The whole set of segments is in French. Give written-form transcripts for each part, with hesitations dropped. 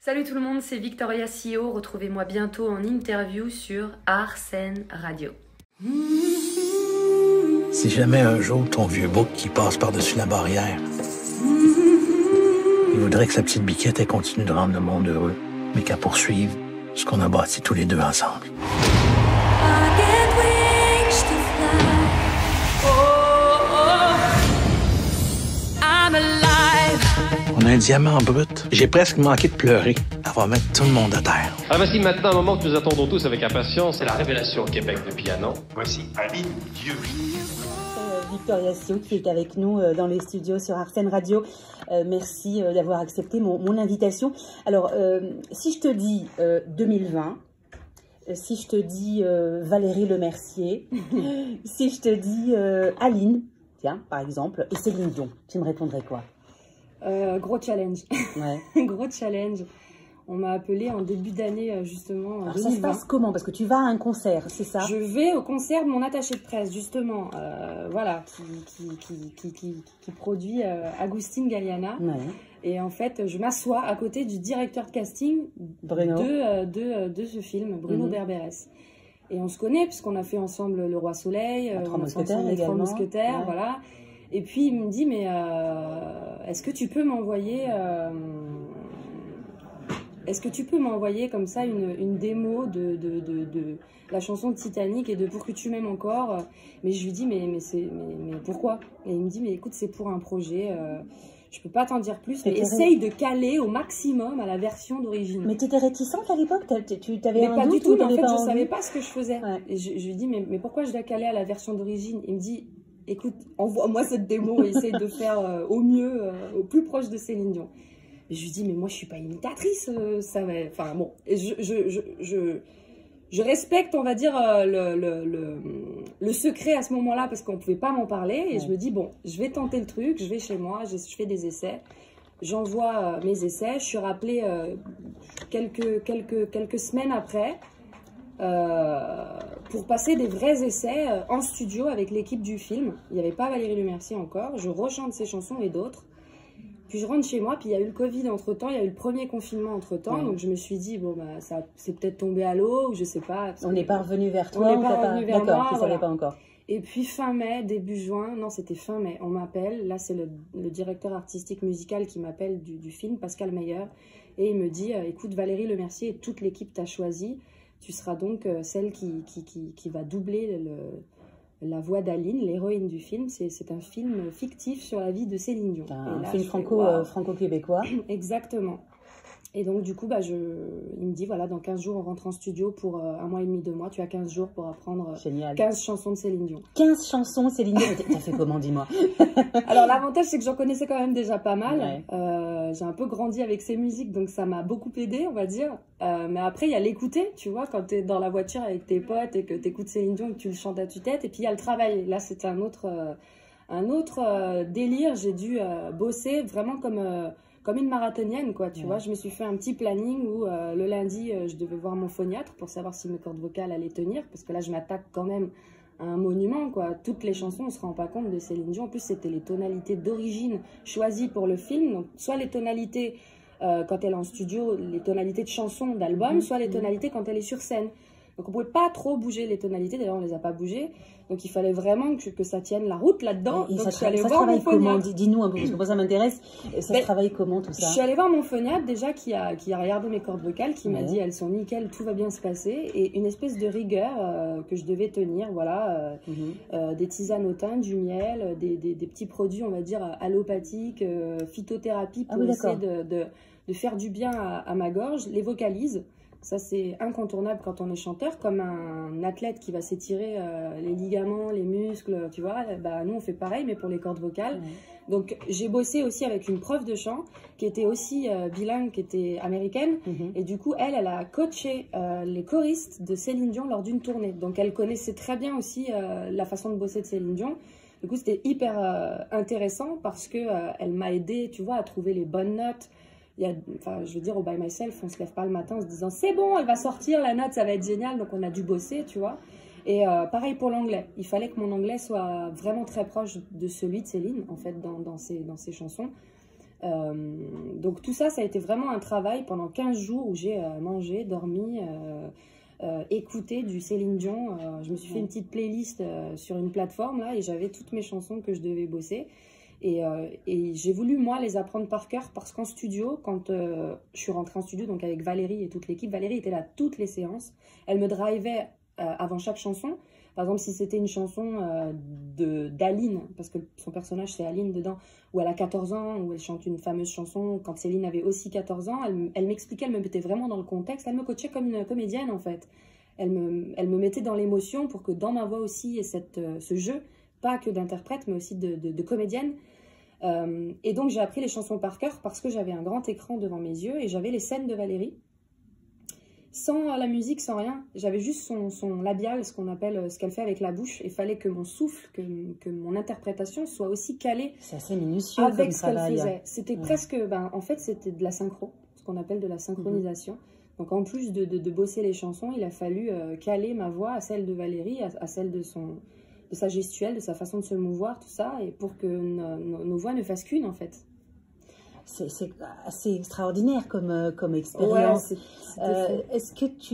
Salut tout le monde, c'est Victoria CEO. Retrouvez-moi bientôt en interview sur Arsène Radio. Si jamais un jour ton vieux bouc qui passe par-dessus la barrière, il voudrait que sa petite biquette ait continue de rendre le monde heureux, mais qu'elle poursuive ce qu'on a bâti tous les deux ensemble. On a un diamant brut. J'ai presque manqué de pleurer. Elle va mettre tout le monde à terre. Alors voici maintenant un moment que nous attendons tous avec impatience. C'est la révélation au Québec de piano. Voici Aline Dieu. Victoria CEO qui est avec nous dans les studios sur Arsène Radio. Merci d'avoir accepté mon invitation. Alors, si je te dis 2020, si je te dis Valérie Lemercier, si je te dis Aline, tiens, par exemple, et Céline Dion, tu me répondrais quoi? Gros challenge. Ouais. Gros challenge. On m'a appelé en début d'année, justement. Alors ça se passe comment? Parce que tu vas à un concert, c'est ça? Je vais au concert de mon attaché de presse, justement, voilà, qui produit Agustin Galliana. Ouais. Et en fait, je m'assois à côté du directeur de casting Bruno. de ce film, Bruno Berberès. Et on se connaît, puisqu'on a fait ensemble Le Roi Soleil, Trois on a fait Mousquetaires ensemble Les Trois également. Mousquetaires, Ouais. voilà. Et puis il me dit, mais est-ce que tu peux m'envoyer comme ça une démo de la chanson de Titanic et de Pour que tu m'aimes encore? Mais je lui dis, mais pourquoi? Et il me dit, mais écoute, c'est pour un projet, je peux pas t'en dire plus, mais essaye de caler au maximum à la version d'origine. Mais tu étais réticente à l'époque? Tu t'avais Mais un pas doute du tout, ou mais en t'avais fait, pas je envie? savais pas ce que je faisais. Ouais. Et je lui dis, mais pourquoi je dois caler à la version d'origine? Il me dit, écoute, envoie-moi cette démo et essaye de faire au mieux, au plus proche de Céline Dion. Et je lui dis, mais moi, je suis pas imitatrice, ça va... Enfin, bon, et je respecte, on va dire, le secret à ce moment-là, parce qu'on pouvait pas m'en parler. Et je me dis, bon, je vais tenter le truc, je vais chez moi, je fais des essais. J'envoie mes essais, je suis rappelée quelques semaines après pour passer des vrais essais en studio avec l'équipe du film. Il n'y avait pas Valérie Lemercier encore, je rechante ses chansons et d'autres. Puis je rentre chez moi, puis il y a eu le Covid entre-temps, il y a eu le premier confinement entre-temps, donc je me suis dit, bon, bah, ça c'est peut-être tombé à l'eau, ou je sais pas. On n'est pas revenu vers toi? On n'est pas revenu vers moi, d'accord, tu voilà. savais pas encore. Et puis fin mai, début juin, non c'était fin mai, on m'appelle, là c'est le directeur artistique musical qui m'appelle du film, Pascal Meyer, et il me dit, écoute Valérie Lemercier et toute l'équipe t'a choisi, tu seras donc celle qui va doubler la voix d'Aline, l'héroïne du film. C'est un film fictif sur la vie de Céline Dion. Un là, film franco-québécois. Exactement. Et donc, du coup, il me dit, voilà, dans 15 jours, on rentre en studio pour 1 mois et demi, 2 mois. Tu as 15 jours pour apprendre 15 chansons de Céline Dion. 15 chansons, Céline Dion. T'as fait comment, dis-moi? Alors, l'avantage, c'est que j'en connaissais quand même déjà pas mal. Ouais. J'ai un peu grandi avec ses musiques, donc ça m'a beaucoup aidé, on va dire. Mais après, il y a l'écouter, tu vois, quand tu es dans la voiture avec tes potes et que tu écoutes Céline Dion et que tu le chantes à tue-tête. Et puis, il y a le travail. Là, c'était un autre délire. J'ai dû bosser vraiment comme une marathonienne, quoi, tu vois. Je me suis fait un petit planning où le lundi, je devais voir mon phoniatre pour savoir si mes cordes vocales allaient tenir, parce que là, je m'attaque quand même à un monument, quoi. Toutes les chansons, on se rend pas compte de Céline Dion. En plus, c'était les tonalités d'origine choisies pour le film. Donc, soit les tonalités quand elle est en studio, les tonalités de chansons, d'albums, soit les tonalités quand elle est sur scène. Donc on pouvait pas trop bouger les tonalités, d'ailleurs on les a pas bougées. Donc il fallait vraiment que ça tienne la route là-dedans. Et donc ça, je suis allée ça voir mon travaille comment? phoniatre. Dis-nous un peu, parce que moi ça m'intéresse. Ça se travaille comment tout ça? Je suis allée voir mon phoniatre déjà qui a regardé mes cordes vocales, qui m'a dit elles sont nickel, tout va bien se passer. Et une espèce de rigueur que je devais tenir, voilà. Des tisanes au thym, du miel, des petits produits, on va dire, allopathiques, phytothérapie pour essayer de faire du bien à ma gorge, les vocalises. Ça, c'est incontournable quand on est chanteur, comme un athlète qui va s'étirer les ligaments, les muscles, tu vois. Bah, nous, on fait pareil, mais pour les cordes vocales. Donc, j'ai bossé aussi avec une prof de chant qui était aussi bilingue, qui était américaine. Et du coup, elle a coaché les choristes de Céline Dion lors d'une tournée. Donc, elle connaissait très bien aussi la façon de bosser de Céline Dion. Du coup, c'était hyper intéressant parce que elle m'a aidé, tu vois, à trouver les bonnes notes. Enfin, je veux dire, au By Myself, on se lève pas le matin en se disant c'est bon, elle va sortir, la note, ça va être génial. Donc on a dû bosser, tu vois. Et pareil pour l'anglais. Il fallait que mon anglais soit vraiment très proche de celui de Céline, en fait, dans ses chansons. Donc tout ça, ça a été vraiment un travail pendant 15 jours où j'ai mangé, dormi, écouté du Céline Dion. Je me suis fait une petite playlist sur une plateforme là et j'avais toutes mes chansons que je devais bosser. Et j'ai voulu, moi, les apprendre par cœur parce qu'en studio, quand je suis rentrée en studio, donc avec Valérie et toute l'équipe, Valérie était là toutes les séances. Elle me drivait avant chaque chanson. Par exemple, si c'était une chanson d'Aline, parce que son personnage c'est Aline dedans, où elle a 14 ans, où elle chante une fameuse chanson quand Céline avait aussi 14 ans, elle m'expliquait, elle me mettait vraiment dans le contexte, elle me coachait comme une comédienne en fait. Elle me mettait dans l'émotion pour que dans ma voix aussi il y ait ce jeu, pas que d'interprète, mais aussi de comédienne. Et donc j'ai appris les chansons par cœur parce que j'avais un grand écran devant mes yeux et j'avais les scènes de Valérie. Sans la musique, sans rien, j'avais juste son labial, ce qu'on appelle, ce qu'elle fait avec la bouche. Il fallait que mon souffle, que mon interprétation soit aussi calée. C'est assez minutieux avec ce qu'elle travail. faisait. C'était presque, en fait, c'était de la synchro, ce qu'on appelle de la synchronisation. Donc en plus de bosser les chansons, il a fallu caler ma voix à celle de Valérie, à celle de sa gestuelle, de sa façon de se mouvoir, tout ça, et pour que nos voix ne fassent qu'une en fait. C'est assez extraordinaire comme expérience. Ouais, est-ce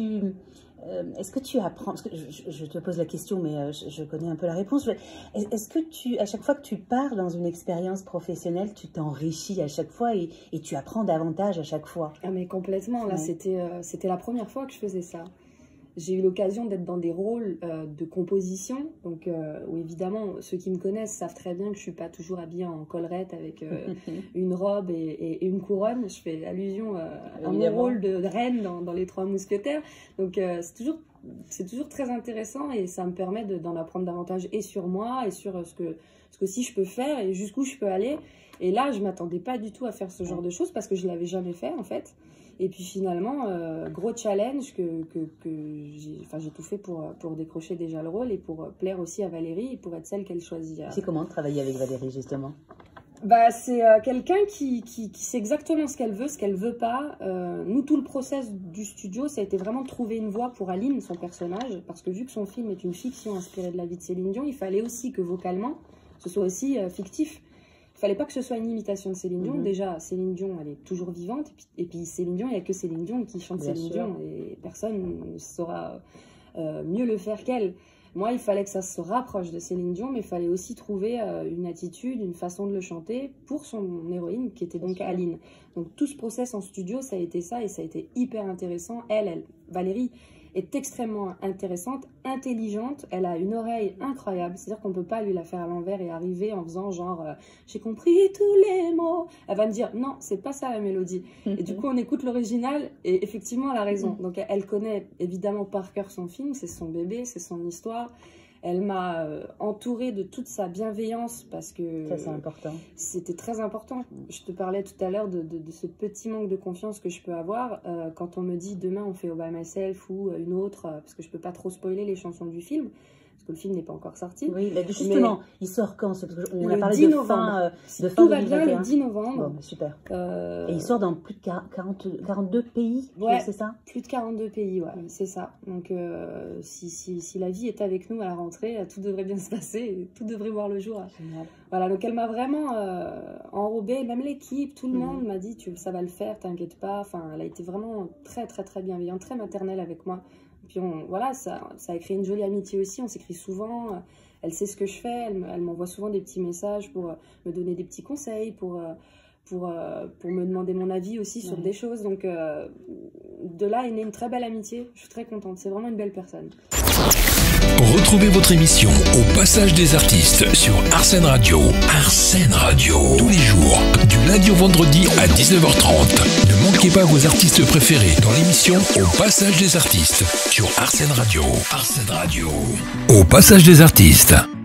que tu apprends, parce que je te pose la question, mais je connais un peu la réponse. Est-ce que à chaque fois que tu pars dans une expérience professionnelle, tu t'enrichis à chaque fois et tu apprends davantage à chaque fois? Ah mais complètement, là c'était la première fois que je faisais ça. J'ai eu l'occasion d'être dans des rôles de composition, donc où évidemment ceux qui me connaissent savent très bien que je ne suis pas toujours habillée en collerette avec une robe et une couronne. Je fais allusion à mon rôle de reine dans Les Trois Mousquetaires. Donc c'est toujours très intéressant et ça me permet d'en apprendre davantage et sur moi et sur ce que si je peux faire et jusqu'où je peux aller. Et là, je ne m'attendais pas du tout à faire ce genre de choses parce que je ne l'avais jamais fait en fait. Et puis finalement, gros challenge que j'ai tout fait pour décrocher déjà le rôle et pour plaire aussi à Valérie et pour être celle qu'elle choisit. C'est comment de travailler avec Valérie justement? Bah, c'est quelqu'un qui sait exactement ce qu'elle veut pas. Nous, tout le process du studio, ça a été vraiment de trouver une voix pour Aline, son personnage, parce que vu que son film est une fiction inspirée de la vie de Céline Dion, il fallait aussi que vocalement, ce soit aussi fictif. Il fallait pas que ce soit une imitation de Céline Dion. Déjà, Céline Dion, elle est toujours vivante. Et puis Céline Dion, il n'y a que Céline Dion qui chante Céline Dion. Et personne ne saura mieux le faire qu'elle. Moi, il fallait que ça se rapproche de Céline Dion, mais il fallait aussi trouver une attitude, une façon de le chanter pour son héroïne, qui était donc Aline. Donc tout ce process en studio, ça a été ça, et ça a été hyper intéressant. Valérie, est extrêmement intéressante, intelligente, elle a une oreille incroyable, c'est-à-dire qu'on ne peut pas lui la faire à l'envers et arriver en faisant genre j'ai compris tous les mots. Elle va me dire non, c'est pas ça la mélodie. Et du coup on écoute l'original et effectivement elle a raison. Donc elle connaît évidemment par cœur son film, c'est son bébé, c'est son histoire. Elle m'a entourée de toute sa bienveillance parce que ça c'est important. C'était très important. Je te parlais tout à l'heure de ce petit manque de confiance que je peux avoir quand on me dit demain on fait All By Myself ou une autre, parce que je peux pas trop spoiler les chansons du film. Parce que le film n'est pas encore sorti. Oui, mais justement, il sort quand? On a parlé 10 de novembre. fin Tout va 2021. bien le 10 novembre. Bon, super. Et il sort dans plus de 42 pays, ouais, c'est ça? Plus de 42 pays, ouais, c'est ça. Donc, si la vie est avec nous à la rentrée, tout devrait bien se passer, et tout devrait voir le jour. Génial. Voilà, donc elle m'a vraiment enrobée, même l'équipe, tout le monde m'a dit ça va le faire, t'inquiète pas. Enfin, elle a été vraiment très, très, très bienveillante, très maternelle avec moi. Puis voilà, ça a créé une jolie amitié aussi, on s'écrit souvent, elle sait ce que je fais, elle m'envoie souvent des petits messages pour me donner des petits conseils, pour me demander mon avis aussi sur des choses. Donc de là est née une très belle amitié, je suis très contente, c'est vraiment une belle personne. Retrouvez votre émission Au Passage des Artistes sur Arsène Radio. Arsène Radio, tous les jours, du lundi au vendredi à 19h30. Ne manquez pas vos artistes préférés dans l'émission Au Passage des Artistes sur Arsène Radio. Arsène Radio. Au Passage des Artistes.